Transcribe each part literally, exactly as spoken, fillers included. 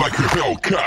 like a Hellcat.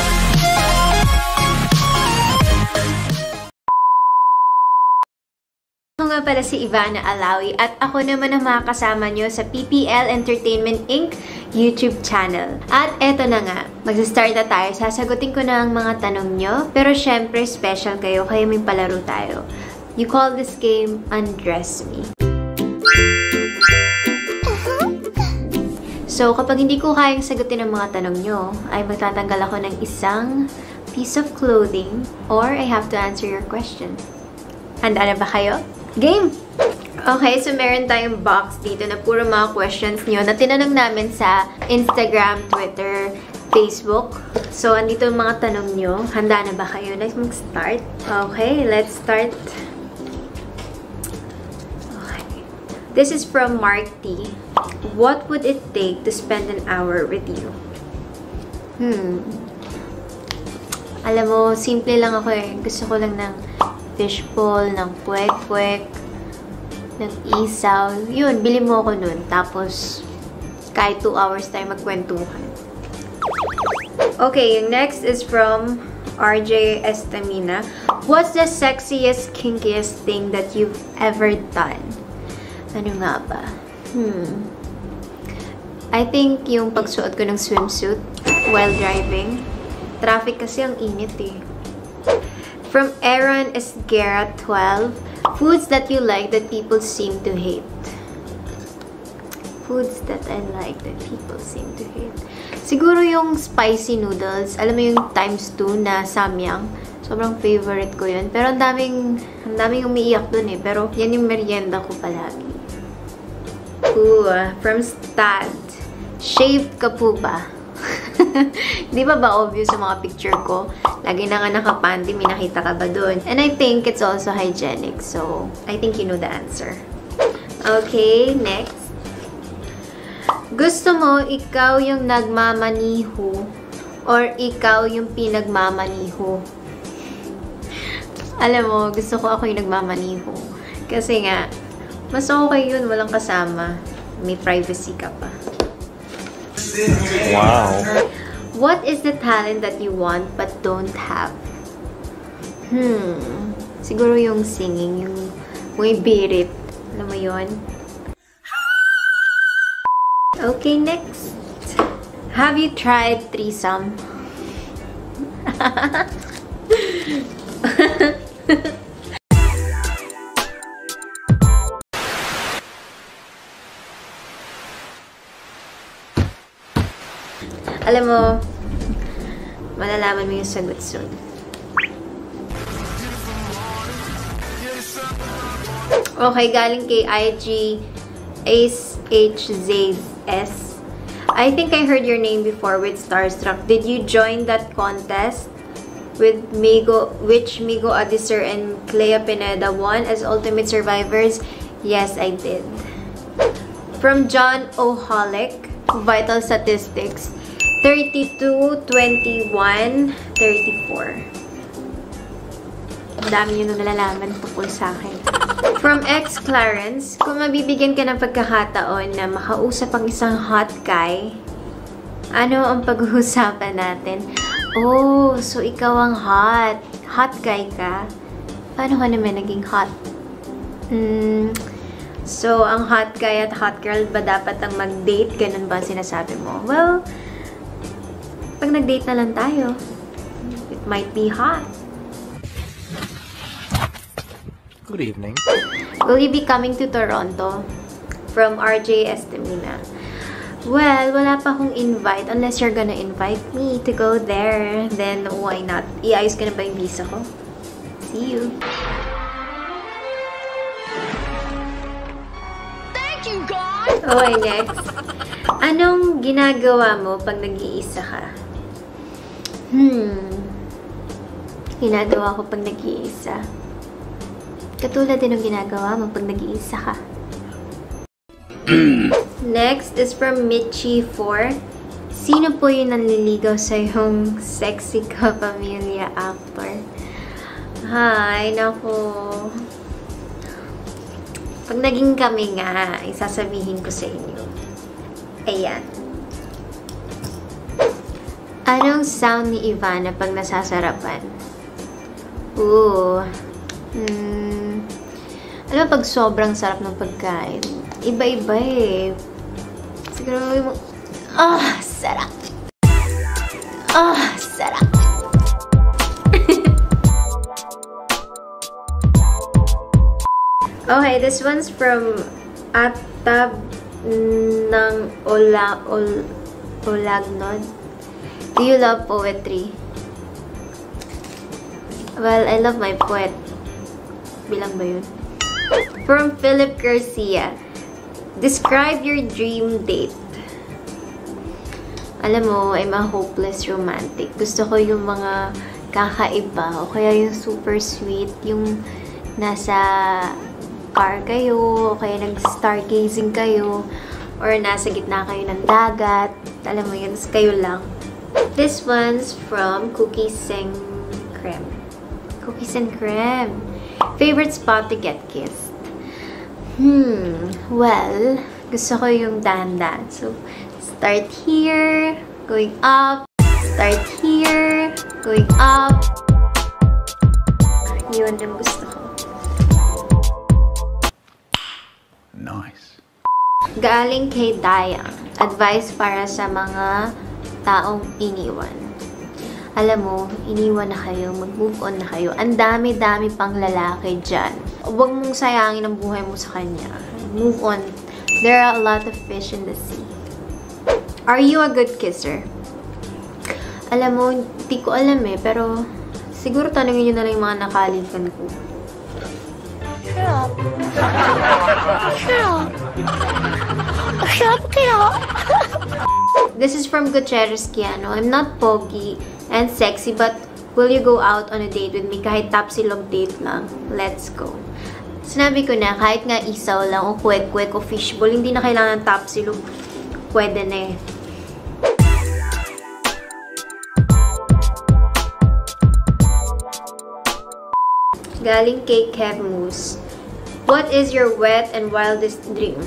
Ako nga pala si Ivana Alawi at ako naman ang makakasama nyo sa P P L Entertainment Incorporated YouTube channel. At eto na nga, mag-start na tayo. Sasagutin ko na ang mga tanong nyo. Pero syempre, special kayo, kaya may palaro tayo. You call this game Undress Me. So, kapag hindi ko kayang sagutin ang mga tanong nyo, ay magtatanggal ako ng isang piece of clothing or I have to answer your question. Handa na ba kayo? Game! Okay, so meron tayong box dito na puro mga questions nyo na tinanong namin sa Instagram, Twitter, Facebook. So, andito ang mga tanong nyo. Handa na ba kayo? Let's mag-start. Okay, let's start. Okay. This is from Mark T. What would it take to spend an hour with you? Hmm. Alam mo, simple lang ako eh. Gusto ko lang ng fishbowl, ng kwek-kwek, ng isaw. Yun, bili mo ako nun. Tapos, kahit two hours tayo magkwentuhan. Okay, yung next is from R J Estamina. What's the sexiest, kinkiest thing that you've ever done? Ano nga ba? Hmm. I think yung pagsuot ko ng swimsuit while driving. Traffic kasi ang init eh. From Aaron Esguerra twelve. Foods that you like that people seem to hate. Foods that I like that people seem to hate. Siguro yung spicy noodles. Alam mo yung times two na samyang. Sobrang favorite ko yun. Pero ang daming, ang daming umiiyak dun eh. Pero yan yung merienda ko palagi. Ooh, from Stad. Shaved ka po ba? Di ba ba obvious sa mga picture ko? Lagi na nga nakapanty, may nakita ka ba dun? And I think it's also hygienic. So, I think you know the answer. Okay, next. Gusto mo ikaw yung nagmamaniho or ikaw yung pinagmamaniho? Alam mo, gusto ko ako yung nagmamaniho. Kasi nga, mas okay yun, walang kasama. May privacy ka pa. Wow. What is the talent that you want but don't have? Hmm. Siguro yung singing, yung may birit. Alam mo yun? Okay, next. Have you tried threesome? Alam mo, malalaman mo yung sagot soon. Okay, galing kay I G Ace H Z S. I think I heard your name before with Starstruck. Did you join that contest with Migo, which Migo Adiser and Clea Pineda won as Ultimate Survivors? Yes, I did. From John O'Holic, Vital Statistics. thirty-two, twenty-one, thirty-four. Ang dami nyo na nalalaman tungkol sa akin. From X Clarence, kung mabibigyan ka ng pagkakataon na makausap ang isang hot guy, ano ang pag-uusapan natin? Oh, so ikaw ang hot. Hot guy ka? Paano ka naman naging hot? Hmm... So, ang hot guy at hot girl ba dapat ang mag-date? Ganun ba sinasabi mo? Well, pag nag-date na lang tayo, it might be hot. Good evening. Will you be coming to Toronto? From R J Estamina. Well, wala pa akong invite unless you're gonna invite me to go there. Then, why not? Iayos ka na ba yung visa ko? See you! Thank you, God! Okay, next. Anong ginagawa mo pag nag-iisa ka? Hmm. Ginagawa ko pag nag-iisa. Katulad din ng ginagawa mo pag nag-iisa ka. Next is from Mitchie four. Sino po yung nanliligaw sa yung sexy kapamilya actor? Hi, naku. Pag naging kami nga, isasabihin ko sa inyo. Ayan. Anong sound ni Ivana pag nasasarapan? Ooh. Hmm. Alam mo, pag sobrang sarap ng pagkain, iba-iba eh. Siguro yung... Ah, sarap! Ah, sarap! Okay, this one's from Atab ng Ola, Ol, Olagnod. Do you love poetry? Well, I love my poet. Bilang ba yun? From Philip Garcia. Describe your dream date. Alam mo, I'm a hopeless romantic. Gusto ko yung mga kakaiba o kaya yung super sweet, yung nasa car kayo, o kaya nag-stargazing kayo, or nasa gitna kayo ng dagat. Alam mo yun, kayo lang. This one's from Cookies and Creme. Cookies and Creme. Favorite spot to get kissed? Hmm, well, gusto ko yung dahan-dahan. So, start here, going up, start here, going up. Yun ang gusto ko. Nice. Galing kay Dayang. Advice para sa mga taong iniwan. Alam mo, iniwan na kayo, mag-move on na kayo. Ang dami-dami pang lalaki dyan. Huwag mong sayangin ang buhay mo sa kanya. Move on. There are a lot of fish in the sea. Are you a good kisser? Alam mo, hindi ko alam eh, pero siguro tanungin nyo na lang yung mga nakalikan ko. Shut up. Shut up. Shut up, kaya. This is from Gutierrez Kiano. I'm not pogi and sexy, but will you go out on a date with me kahit tapsilog date lang? Let's go. Sinabi ko na, kahit nga isaw lang, o kwek-kwek, o fishball, hindi na kailangan tapsilog. Pwede na eh. Galing kay Kev Moose. What is your wet and wildest dream?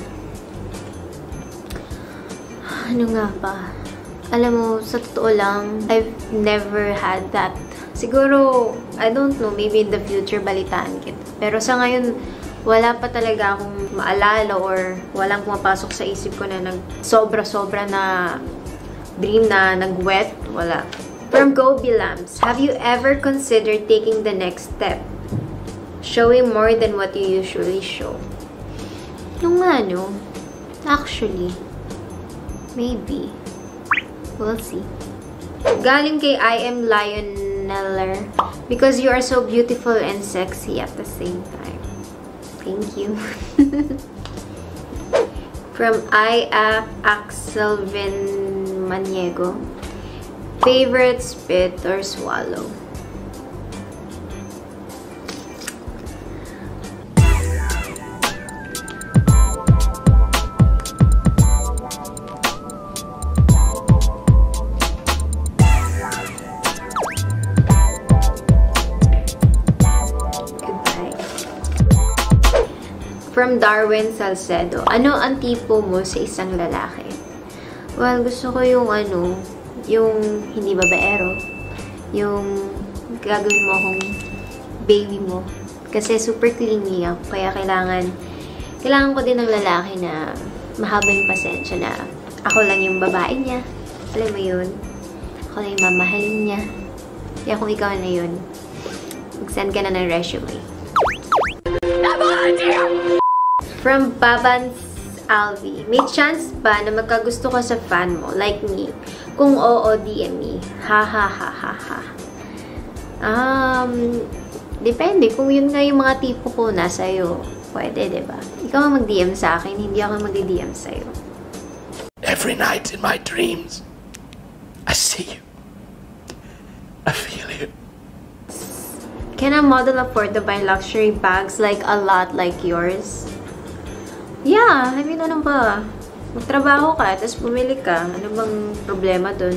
Ano nga ba? Alam mo, sa totoo lang, I've never had that. Siguro, I don't know, maybe in the future balitaan kita. Pero sa ngayon, wala pa talaga akong maalala or walang pumapasok sa isip ko na nag sobra-sobra na dream na nag-wet. Wala. From Go Bilams, have you ever considered taking the next step? Showing more than what you usually show? Nung ano, actually, maybe. We'll see. Galing kay I am Lioneller. Because you are so beautiful and sexy at the same time. Thank you. From I am Axelvin Maniego. Favorite spit or swallow? From Darwin Salcedo, ano ang tipo mo sa isang lalaki? Well, gusto ko yung ano, yung hindi babaero, yung gagawin mo akong baby mo. Kasi super clingy ako, kaya kailangan, kailangan ko din ng lalaki na mahaba yung pasensya na ako lang yung babae niya. Alam mo yun? Ako lang yung mamahalin niya. Kaya kung ikaw na yun, mag-send ka na ng resume. From Babans Alvi, may chance ba na magkagusto ka sa fan mo, like me? Kung oo, D M me. Ha ha ha ha ha. Um, depende. Kung yun nga yung mga tipo ko nasa'yo, pwede, diba? Ikaw ang mag-D M sa akin, hindi ako mag-D M sa'yo. Every night in my dreams, I see you. I feel you. Can a model afford to buy luxury bags like a lot like yours? Yeah, I mean, ano ba? Magtrabaho ka, tapos bumili ka. Ano bang problema dun?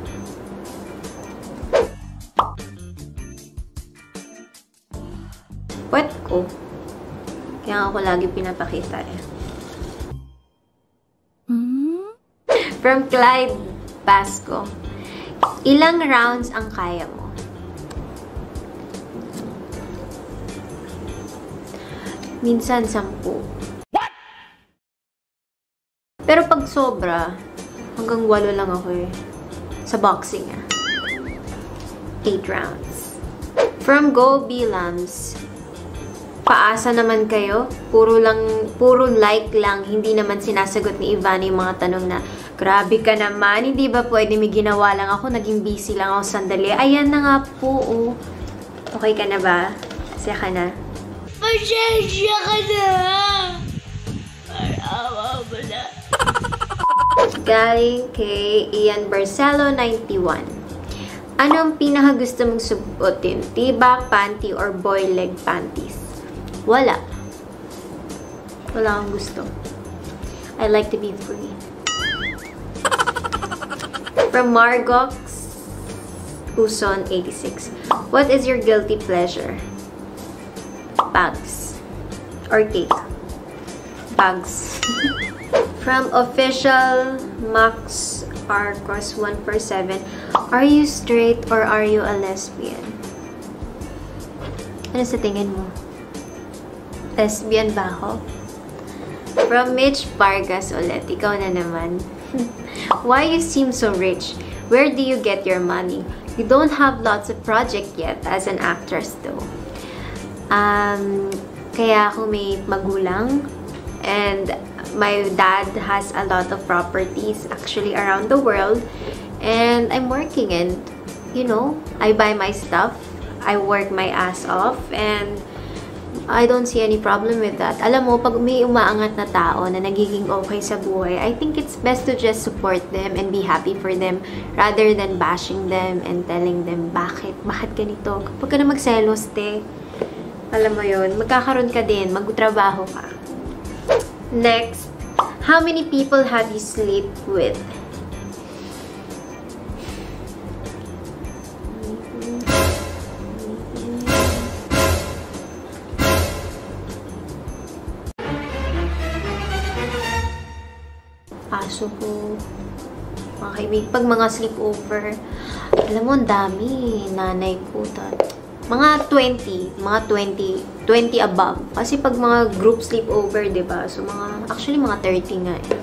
Pwet ko. Kaya ako lagi pinapakita eh. From Clyde Basco. Ilang rounds ang kaya mo? Minsan, sampu. What? Pero pag sobra, hanggang walo lang ako eh. Sa boxing ah. Eight rounds. From Go Bilams, paasa naman kayo? Puro lang, puro like lang. Hindi naman sinasagot ni Ivana yung mga tanong na, grabe ka naman, hindi ba pwede may ginawa lang ako? Naging busy lang ako sandali. Ayan na nga po, oh. Okay ka na ba? Masaya ka na? Pasensya ka na! Parawa mo na. Galing kay Ian Barcelo ninety-one. Anong pinakagusto mong subutin? T-back panty or boy leg panties? Wala. Wala akong gusto. I like to be free. From Margox Uson eighty-six. What is your guilty pleasure? Bags. Or cake. Bags. From Official Max Arcos one four seven. Are you straight or are you a lesbian? Ano sa tingin mo? Lesbian ba ako? From Mitch Vargas ulit. Ikaw na naman. Why you seem so rich? Where do you get your money? You don't have lots of project yet as an actress though. Um, kaya ako may magulang. And my dad has a lot of properties actually around the world. And I'm working and, you know, I buy my stuff. I work my ass off. And I don't see any problem with that. Alam mo, pag may umaangat na tao na nagiging okay sa buhay, I think it's best to just support them and be happy for them rather than bashing them and telling them, bakit? Bakit ganito? Kapag ka na magselos, te, alam mo yun, magkakaroon ka din, magtrabaho ka. Next, how many people have you slept with? Aso ko, mga kaibig, pag mga sleepover, alam mo, ang dami, nanay ko, tat. Mga twenty, mga twenty, twenty above. Kasi pag mga group sleepover, diba? So, mga, actually, mga thirty nga eh.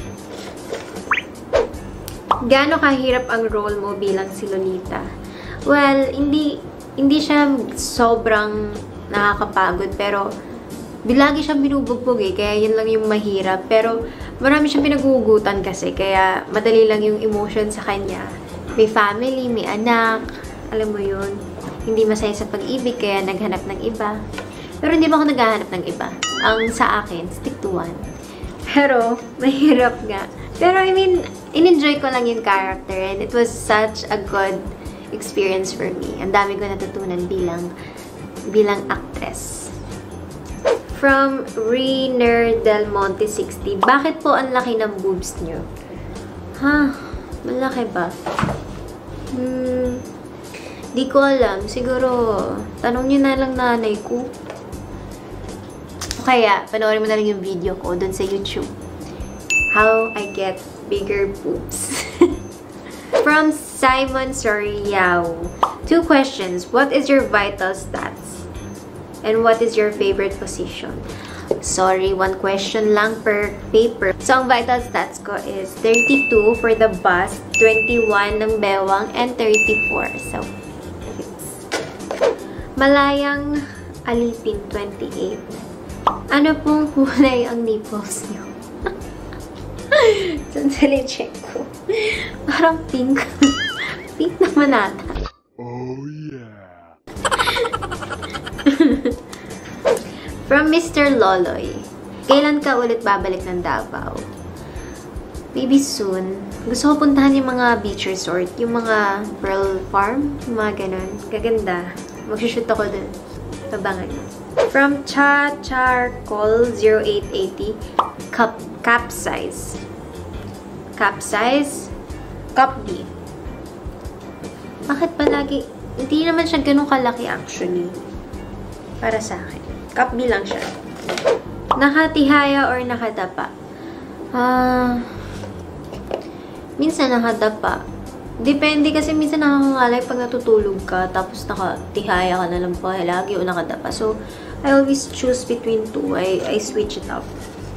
Gaano kahirap ang role mo bilang si Lolita? Well, hindi, hindi siya sobrang nakakapagod, pero bilagi siyang binubugbog eh, kaya yun lang yung mahirap. Pero, marami siyang pinagugutan kasi, kaya madali lang yung emotion sa kanya. May family, may anak, alam mo yun. Hindi masaya sa pag-ibig, kaya naghanap ng iba. Pero hindi ba ako naghahanap ng iba? Ang sa akin, stick to one. Pero, mahirap nga. Pero I mean, in-enjoy ko lang yung character and it was such a good experience for me. Ang dami ko natutunan bilang, bilang actress. From Reiner Del Monte sixty. Bakit po ang laki ng boobs niyo? Ha? Malaki ba? Hmm... Di ko alam. Siguro, tanong nyo na lang nanay ko. O kaya, panoorin mo na lang yung video ko dun sa YouTube. How I get bigger boobs. From Simon Soriao. Two questions. What is your vital stats? And what is your favorite position? Sorry, one question lang per paper. So, ang vital stats ko is thirty-two for the bust, twenty-one ng bewang, and thirty-four. So, Malayang Alipin, twenty-eight. Ano pong kulay ang nipples niyo? Sandali, check ko. Parang pink. Pink naman ata. Oh, yeah. From Mister Loloy. Kailan ka ulit babalik ng Davao? Maybe soon. Gusto ko puntahan yung mga beach resort. Yung mga pearl farm. Yung mga ganun. Gaganda. Magsushoot ako dun. Tabangan mo. From Cha Charcoal zero eight eighty. Cup, capsize. Capsize. Cup B. Bakit palagi? Hindi naman siya ganun kalaki actually. Para sa akin. Cup B lang siya. Nakatihaya or nakadapa? Ah... Uh, minsan nakadapa. Depende kasi minsan nakakangalay pag natutulog ka, tapos nakatihaya ka na lang palagi o nakadapa. So, I always choose between two. I, I switch it up.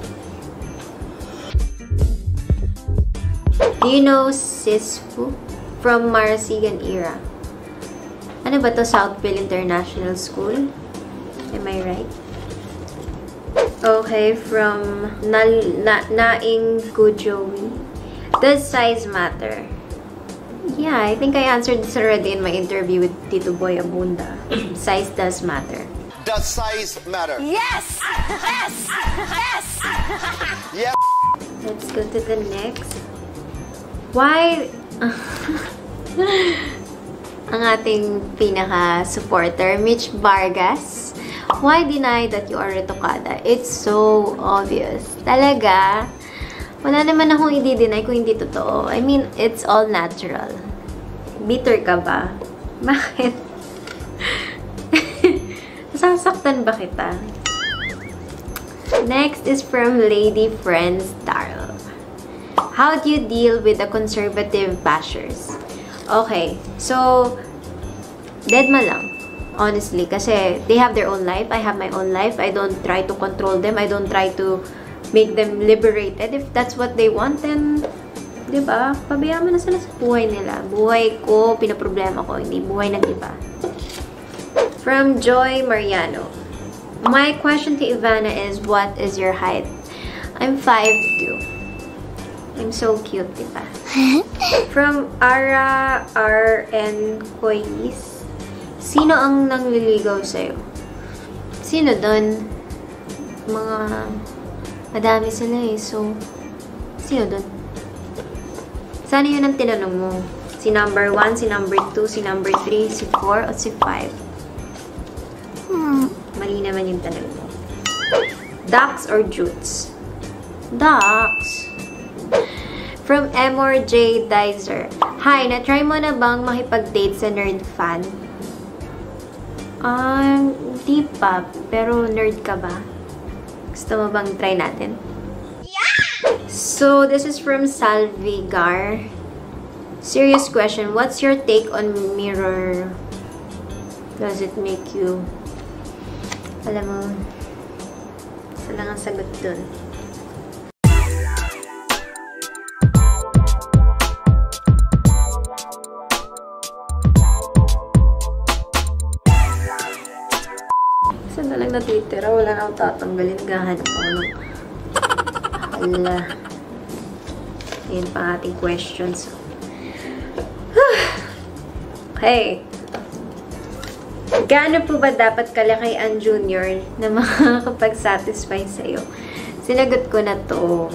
Do you know Sisfu from Marasigan era? Ano ba to? Southville International School? Am I right? Okay, from Na Na Naing Kujowi. Does size matter? Yeah, I think I answered this already in my interview with Tito Boy Abunda. Size does matter. Does size matter? Yes! Yes! Yes! Yeah. Let's go to the next. Why... Ang ating pinaka-supporter, Mitch Vargas. Why deny that you are retokada? It's so obvious. Talaga, wala naman akong i-deny kung hindi totoo. I mean, it's all natural. Bitter ka ba? Bakit? Nasasaktan ba kita? Next is from Lady Friends Darrell. How do you deal with the conservative bashers? Okay, so, deadma lang. Honestly, kasi they have their own life. I have my own life. I don't try to control them. I don't try to make them liberated. If that's what they want, then, diba? Pabayaan mo na sila sa buhay nila. Buhay ko, pinaproblema ko. Hindi buhay ng iba. From Joy Mariano. My question to Ivana is, what is your height? I'm five two. I'm so cute, diba? From Ara R N Koyis. Sino ang nangliligaw sa'yo? Sino doon? Mga... Madami sila eh. So, sino doon? Sana yun ang tinanong mo. Si number one, si number two, si number three, si four, o si five? Hmm. Mali naman yung tanong mo. Ducks or Jutes? Ducks. From Emor J. Dizer. Hi, na-try mo na bang makipag-date sa nerd fan? Ah, uh, di pa. Pero nerd ka ba? Gusto mo bang try natin? Yeah! So, this is from Salvigar. Serious question. What's your take on mirror? Does it make you... Alam mo, isa lang ang sagot dun. Saan na lang natitira? Wala na akong tatanggalin. Gahanap ako ng... Hala. Ayan pa ating questions. Okay. Gaano po ba dapat kalaki ang junior na makakapag-satisfy sa'yo? Sinagot ko na to.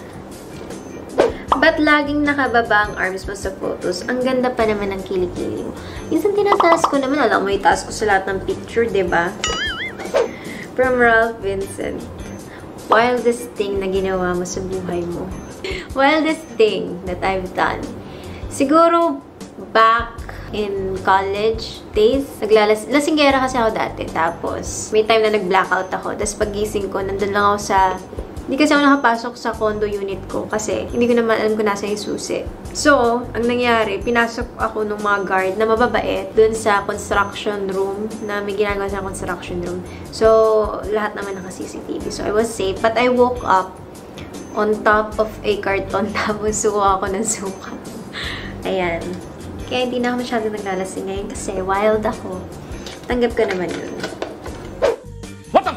Ba't laging nakababa ang arms mo sa photos? Ang ganda pa naman ng kilikili mo. Minsan tinataas ko naman. Alam mo, itaas ko sa lahat ng picture, diba? From Ralph Vincent. Wildest thing na ginawa mo sa buhay mo. Wildest thing that I've done. Siguro, back in college days, naglalas... Lasinggera kasi ako dati. Tapos, may time na nag-blackout ako. Tapos, pagising ko, nandun lang ako sa... Hindi kasi ako nakapasok sa condo unit ko kasi hindi ko naman alam kung nasa yung susi. So, ang nangyari, pinasok ako ng mga guard na mababait dun sa construction room na may ginagawa sa construction room. So, lahat naman naka-C C T V. So, I was safe. But I woke up on top of a carton tapos suka ako ng suka. Ayan. Kaya hindi na ako masyado naglalasing ngayon kasi wild ako. Tanggap ko naman yun. What the f***?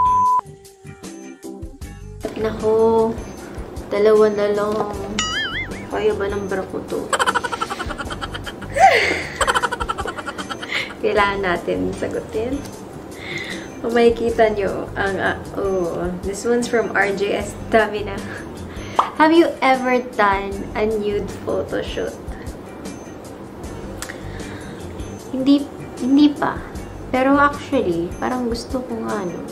Nako, dalawa na lang. Kaya ba ng bra ko to? Kailangan natin sagutin. Kung makikita nyo, ang, uh, oh, this one's from R J S Davina. Have you ever done a nude photo shoot? Hindi, hindi pa. Pero actually, parang gusto ko nga, ano.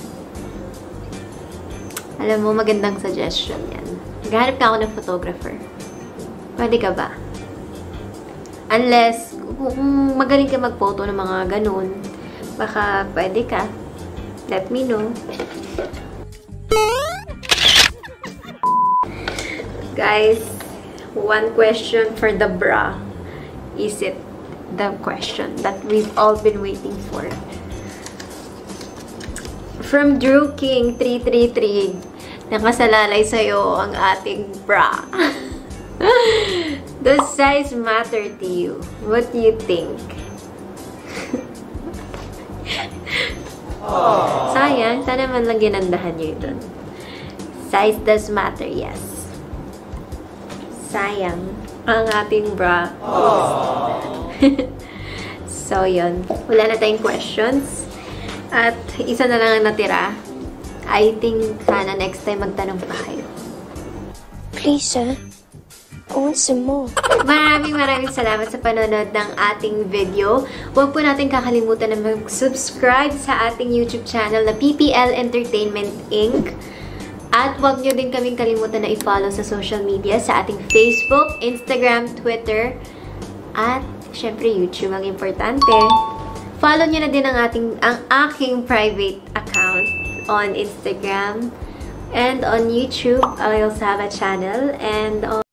Alam mo, magandang suggestion yan. Naghahanap ka ako ng photographer. Pwede ka ba? Unless, kung magaling ka mag-photo ng mga ganun, baka pwede ka. Let me know. Guys, one question for the bra. is it the question that we've all been waiting for? From Drew King three three three, nakasalalay sa'yo ang ating bra. Does size matter to you? What do you think? Sayang, sana man lang ginandahan nyo ito. Size does matter, yes. Sayang ang ating bra. So, yun. Wala na tayong questions. At isa na lang ang natira. I think sana next time magtanong pa kayo. Please, sir. I want some more. Maraming maraming salamat sa panonood ng ating video. Huwag po natin kakalimutan na mag-subscribe sa ating YouTube channel na P P L Entertainment Incorporated. At huwag nyo din kaming kalimutan na i-follow sa social media sa ating Facebook, Instagram, Twitter, at syempre YouTube ang importante. Follow nyo na din ang, ating, ang aking private account on Instagram and on YouTube. I also have a channel and on